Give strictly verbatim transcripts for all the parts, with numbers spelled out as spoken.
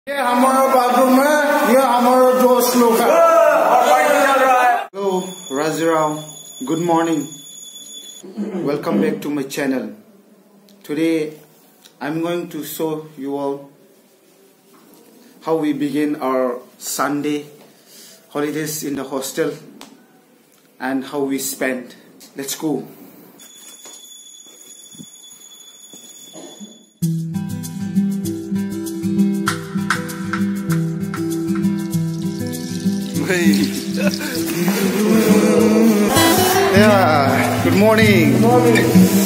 ये हमारा बाथरूम है, ये हमारा दोस्त लोग है। Hello, Razirao. Good morning. Welcome back to my channel. Today, I'm going to show you all how we begin our Sunday holidays in the hostel and how we spend. Let's go. Yeah, good morning. Good morning.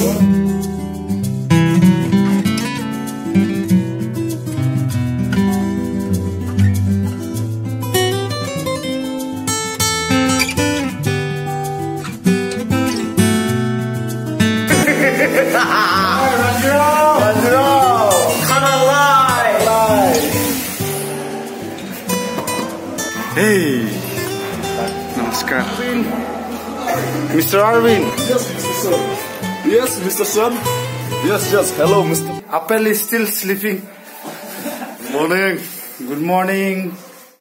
Hey, namaskar. Mister Arvind. Yes, Mister Sun. Yes, Mister Sun. Yes, yes. Hello, Mister Apple is still sleeping. Morning. Good morning.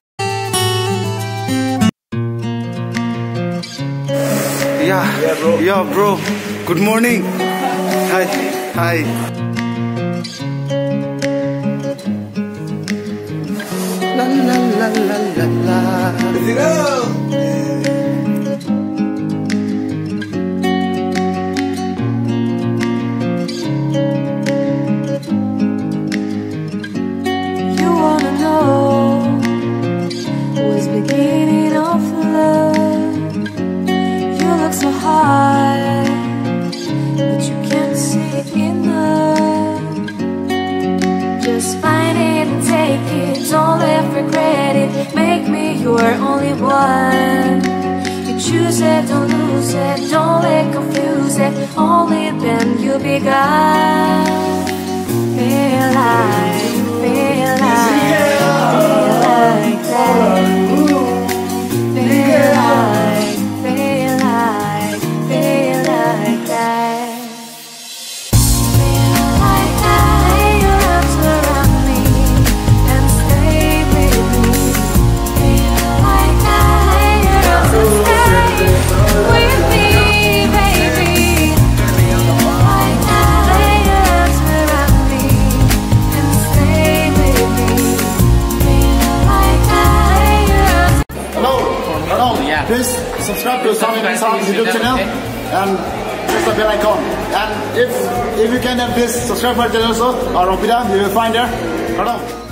Yeah, Yeah, bro. Yeah, bro. Good morning. Hi. Hi. La la la la la la. Let's go. You wanna know what's beginning of love? You look so high, but you can't see enough. Just find it and take it, don't let regret it. Make me your only one. You choose it, don't lose it, don't let confuse it. Only then you'll be gone. Feel like, feel like, feel like that. Feel like, feel like, feel like that. Feel like that. Lay your arms around me and stay with me. Feel like that. Lay your arms and stay with me, baby. Feel like that. Lay your arms around me and stay with me. Feel like that. Lay your arms. Hello, hello. Yeah. Please subscribe to Sound Sound YouTube channel and press the bell icon. And if if you can, then please subscribe my channel also. Or Opida, you will find there. Hello.